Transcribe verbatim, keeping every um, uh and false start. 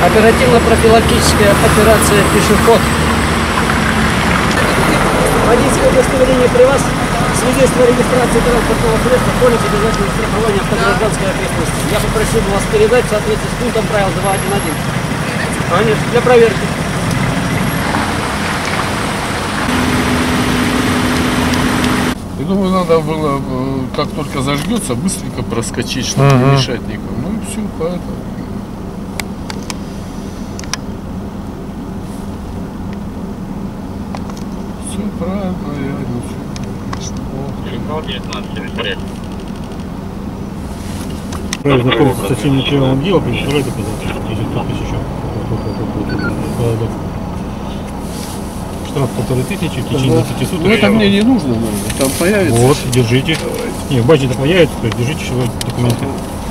Оперативно-профилактическая операция «Пешеход». Водительское удостоверение при вас, свидетельство о регистрации транспортного средства, полис обязательного страхования автогражданской ответственности. Я попросил бы вас передать в соответствии с пунктом правил два один один. Конечно, для проверки. Я думаю, надо было, как только зажгется, быстренько проскочить, чтобы uh-huh. не мешать никому. Ну и все, поэтому. Все правильно, я ничего. Правильно находится со всеми материалом дела, представляете, пожалуйста, десять тысяч еще. Штраф полторы тысячи в течение двадцати суток. Ну это мне не нужно, наверное. Там появится. Вот, держите. Давайте. Не, в базе это появится, то есть держите документы.